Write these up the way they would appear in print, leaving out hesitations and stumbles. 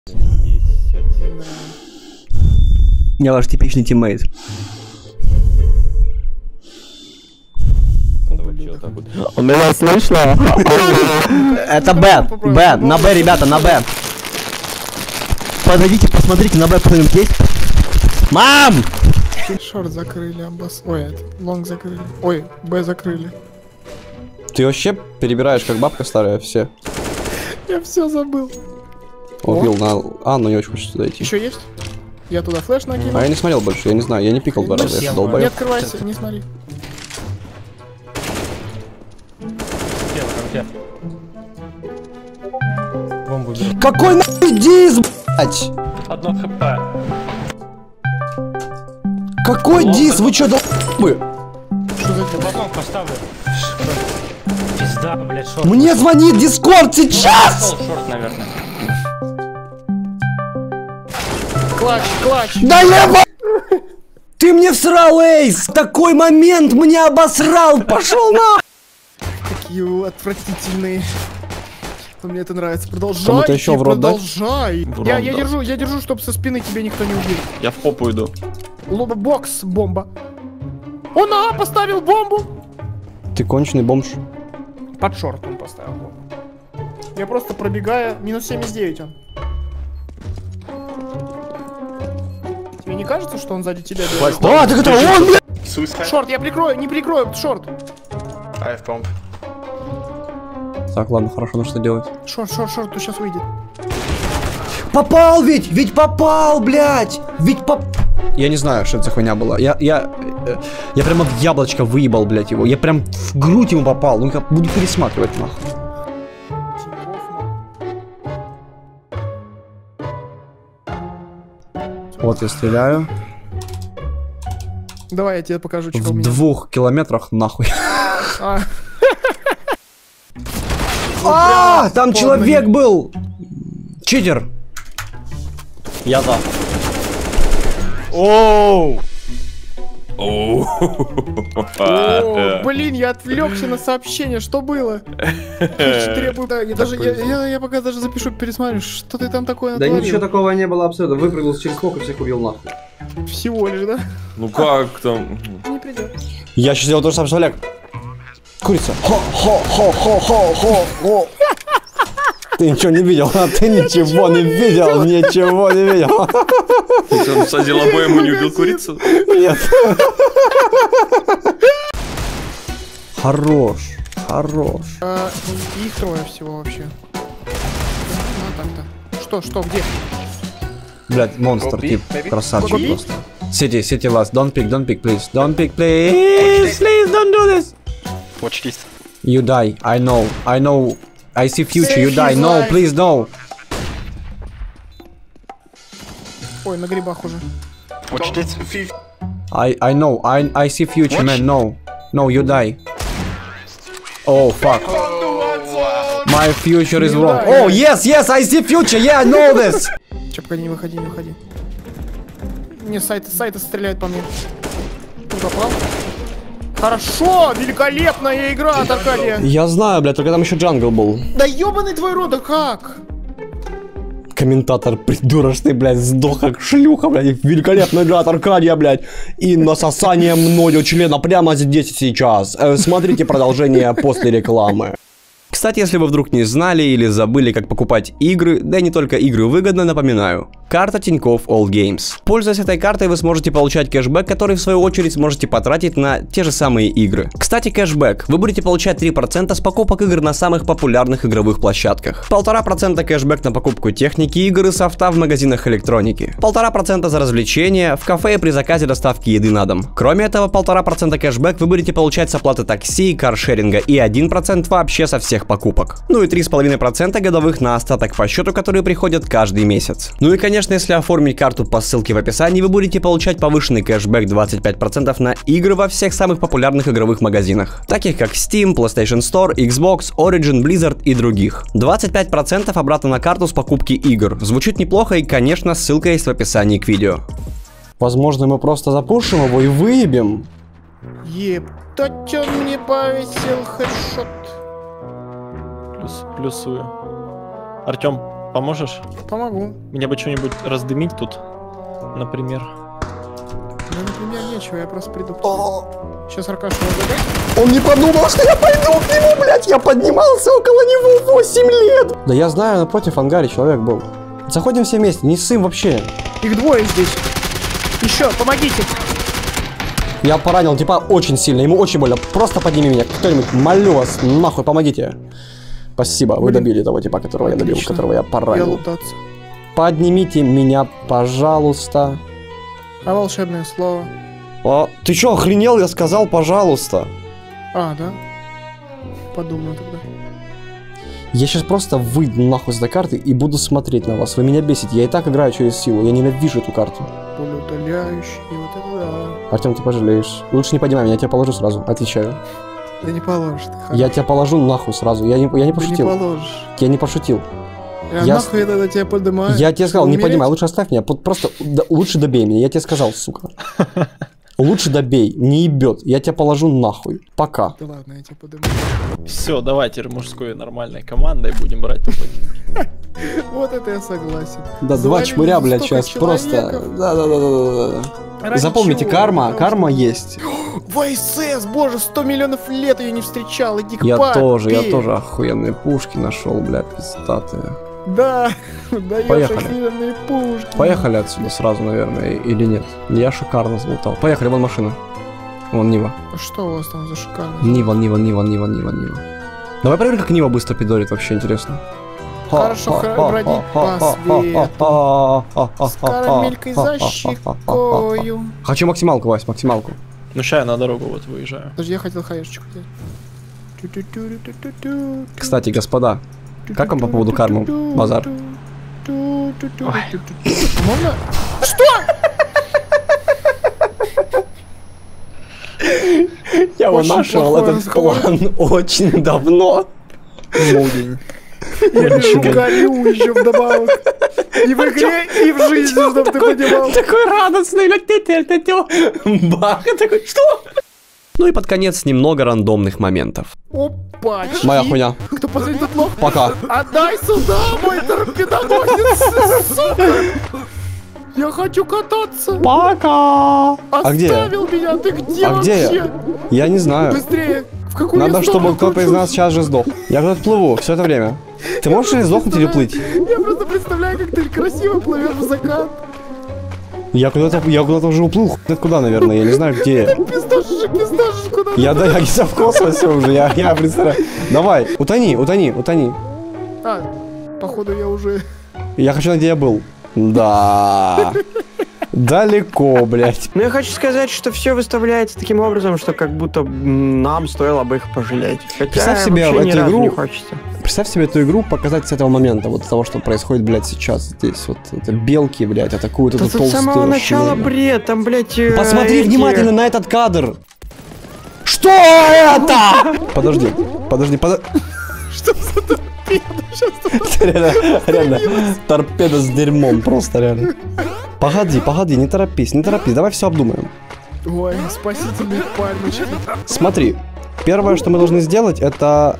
Я ваш типичный тиммейт. Он меня слышно? Это Б. Б. На Б, ребята, на Б. Подойдите, посмотрите, на Б кто-нибудь есть? Мам! Шорт закрыли, амбас. Ой, это, лонг закрыли. Ой, Б закрыли. Ты вообще перебираешь как бабка старая все. Я все забыл. Убил на... А, ну не очень хочется туда идти. Еще есть? Я туда флеш накинул. А я не смотрел больше, я не знаю, я не пикал два раза, я Не долбоёб. открывайся, не смотри. Бомбу беру. Какой нахуй дис, блять? Одно хп. Какой дис? Вы чё, долбы? Что за Потом поставлю. Пизда, блядь, шорт. Мне звонит Дискорд сейчас! Шорт, наверное. клатч, клатч? Да еба! Ты мне всрал, Эйс! Такой момент мне обосрал! Пошел на! Какие вы отвратительные. Но мне это нравится. Продолжай. Кому-то еще в рот дать? Продолжай. Я держу, чтобы со спины тебя никто не убил. Я в попу иду. Бокс, бомба. Он поставил бомбу. Ты конченый бомж. Под шорт он поставил бомбу. Я просто пробегая. Минус 79 он. Тебе не кажется, что он сзади тебя делает? А, так это он, блядь! Шорт, я прикрою, не прикрою, шорт. I have pump. Так, ладно, хорошо, ну что делать? Шорт, то сейчас выйдет. Попал ведь! Ведь попал, блядь! Ведь поп... Я не знаю, что это за хуйня была. Я прямо в яблочко выебал, блядь, его. Я прям в грудь ему попал. Ну, я буду пересматривать, нахуй. Вот я стреляю. Давай я тебе покажу, что у В меня. 2 километрах, нахуй. А, Там человек был! Читер! Я за. Оу! О, блин, я отвлекся на сообщение, что было? Требую, да, я пока даже запишу, пересмотрю, что ты там такое Да натворил. ничего такого не было абсолютно. Выпрыгнул через сколько и всех убил, нахуй. Всего лишь, да? Ну как там? Не придет. Я сейчас сделал то же самое, что Олег. Курица. Хо-хо-хо-хо-хо-хо. Ты ничего не видел, а ты ничего не видел, ничего не видел. Ты там садил обоим и не убил курицу? Нет. Хорош, хорош. Их трое всего вообще. Ну так-то. Что, где? Блядь, монстр, Go тип, B, красавчик Go B? просто. City last, don't pick, please. Don't pick, please, don't do this. Watch this. You die, I know, I see future, you Save die, his no, life. please, no. Ой, на грибах уже. Watch this. I know, I see future, man, no, you die. Oh, fuck. My future is wrong. Oh, yes, I see future, yeah, I know this. Че, погоди, не выходи. Не, сайта стреляет по мне. Не попал. Хорошо, великолепная игра, Аркадия. Я знаю, блядь, только там еще джангл был. Да ёбаный твой рот, да как? Комментатор придурочный, блядь, сдох как шлюха, блядь. Великолепная игра от Аркадия, блядь. И насосание мною члена прямо здесь и сейчас. Смотрите продолжение после рекламы. Кстати, если вы вдруг не знали или забыли, как покупать игры, да и не только игры выгодно, напоминаю. Карта Тинькофф All Games. Пользуясь этой картой, вы сможете получать кэшбэк, который в свою очередь сможете потратить на те же самые игры. Кстати, кэшбэк. Вы будете получать 3% с покупок игр на самых популярных игровых площадках. 1,5% кэшбэк на покупку техники, игр и софта в магазинах электроники. 1,5% за развлечения, в кафе и при заказе доставки еды на дом. Кроме этого, 1,5% кэшбэк вы будете получать с оплаты такси, каршеринга и 1% вообще со всех покупок. Ну и 3,5% годовых на остаток по счету, которые приходят каждый месяц. Ну и конечно, если оформить карту по ссылке в описании, вы будете получать повышенный кэшбэк 25% на игры во всех самых популярных игровых магазинах, таких как Steam, PlayStation Store, Xbox, Origin, Blizzard и других. 25% обратно на карту с покупки игр. Звучит неплохо и, конечно, ссылка есть в описании к видео. Возможно, мы просто запушим его и выебем. Ебать, он мне повесил хедшот. Плюсую. Артем, Поможешь? Помогу. Мне бы что-нибудь раздымить тут, например. Да, например, нечего, я просто приду. Сейчас Аркашу разобрать. Он не подумал, что я пойду к нему, блядь. Я поднимался около него 8 лет. Да я знаю, напротив ангаре человек был. Заходим все вместе, не ссым вообще. Их двое здесь. Еще, помогите. Я поранил типа очень сильно, ему очень больно. Просто подними меня, кто-нибудь, молю вас, нахуй, помогите. Спасибо, вы добили того типа, которого я добил, которого я поранил. Я лутаться. Поднимите меня, пожалуйста. А волшебное слово? О, ты чё, охренел? Я сказал, пожалуйста. А, да? Подумаю тогда. Я сейчас просто выйду нахуй с этой карты и буду смотреть на вас. Вы меня бесите. Я и так играю через силу. Я ненавижу эту карту. Полеутоляющий, вот это да. Артем, ты пожалеешь. Лучше не поднимай меня, я тебя положу сразу. Отвечаю. Да не положишь ты. Я тебя положу нахуй сразу. Я не пошутил. Да не положишь. Я не пошутил. Я нахуй я тогда тебя поднимаю. Я тебе сказал, не умереть? поднимай, лучше оставь меня. Просто лучше добей меня. Я тебе сказал, сука. Лучше добей, не ебет. Я тебя положу нахуй. Пока. Да ладно, я тебя поднимаю. Все, давайте мужской нормальной командой будем брать топ-1. Вот это я согласен. Да, два Завалили чмыря, блядь, столько сейчас просто. человеков. Да. Ради Запомните, чего? карма Потому что- есть. ВСС, боже, 100 миллионов лет ее не встречал, иди к Я папе. тоже охуенные пушки нашел, блядь, пиздатые. Да, даешь Поехали. охрененные пушки. Поехали отсюда сразу, наверное, или нет? Я шикарно залутал. Поехали, вон машина. Вон Нива. А что у вас там за шикарно? Нива. Давай проверим, как Нива быстро пидорит, вообще интересно. Хорошо бродить по свету. С карамелькой за щекою. Хочу максималку, Вась, максималку. Ну ща я на дорогу вот выезжаю. Подожди, я хотел хаешечку взять. Ту-ту-ту-ту-ту-ту. Кстати, господа, как вам по поводу кармы, базар? Можно? Я его Очень нашел плохой этот план очень давно. Я лежу горю еще вдобавок. И в игре, и в жизни, чтоб ты понимал. Такой радостный, бах, и такой, что? Ну и под конец немного рандомных моментов. Опа, Моя хуйня. Кто последний тут лох? Пока. Отдай сюда, мой торпедоносец, сука! Я хочу кататься! Пока. А где я? Оставил меня, ты где А где вообще? я? Я не знаю. Быстрее! В какую Надо, я чтобы сторону кто-то из кручусь? нас сейчас же сдох. Я куда-то плыву все это время. Ты можешь или сдохнуть, или плыть? Я просто представляю, как ты красиво плывешь в закат. Я куда-то уже уплыл. Ты куда, наверное? Я не знаю, где я. Пиздашишь, куда Я где-то в космосе уже. Я представляю. Давай, утони. А, походу я уже... Я хочу знать, где я был. Да. Далеко, блядь. Ну, я хочу сказать, что все выставляется таким образом, что как будто нам стоило бы их пожалеть. Хотя Представь себе вообще ни эту разу игру. не хочется. Представь себе эту игру показать с этого момента, вот с того, что происходит, блядь, сейчас здесь. Вот это белки, блядь, атакуют Да эту тут с толстую самого начала шмелю. бред, там, блядь, Посмотри эти- внимательно на этот кадр. Что это? Подожди. Что за торпеда? Сейчас Реально, торпеда с дерьмом, просто реально. Погоди, не торопись, давай все обдумаем. Ой, спасительные пальмочки. Смотри, первое, что мы должны сделать, это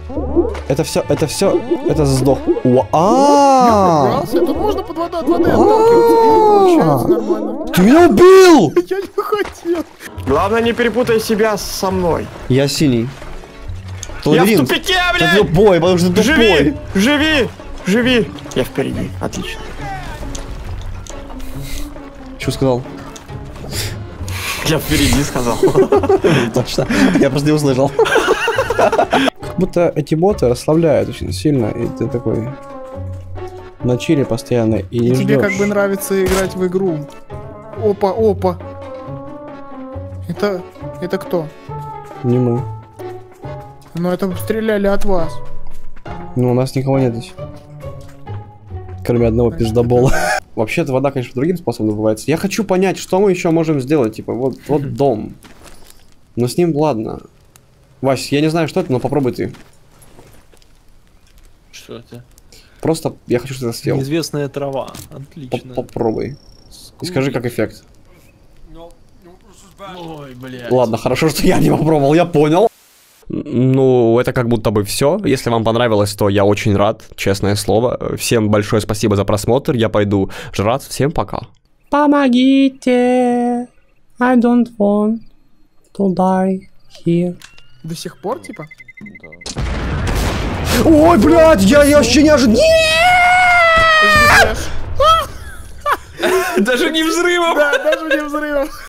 сдох. Брался, тут можно под водой от воды отталкиваться. И получается нормально. Ты меня убил! Я не хотел. Главное, не перепутай себя со мной. Я синий. Я в Лавиринт. тупике, Ты блядь! тупой, потому что ты Живи! тупой. Живи! Я впереди, отлично. Что сказал? Я впереди сказал. Точно. Я просто не услышал. Как будто эти боты расслабляют очень сильно, и ты такой на чиле постоянно и не Тебе ждёшь. как бы нравится играть в игру. Опа. Это кто? Не мы. Ну это стреляли от вас. Ну, у нас никого нет здесь. Кроме одного пиздобола. Вообще-то вода, конечно, другим способом добывается. Я хочу понять, что мы еще можем сделать. Типа, вот дом. Но с ним ладно. Вась, я не знаю, что это, но попробуй ты. Что это? Просто я хочу, чтобы ты съел. Неизвестная трава. Отлично. Попробуй. И скажи, как эффект. Ой, блядь. Ладно, хорошо, что я не попробовал, я понял. Ну, это как будто бы все. Если вам понравилось, то я очень рад, честное слово. Всем большое спасибо за просмотр. Я пойду жрать. Всем пока. Помогите. I don't want to die here. До сих пор, типа? Ой, блядь, я вообще не ожидал. Даже не взрывом! Да, даже не взрывом.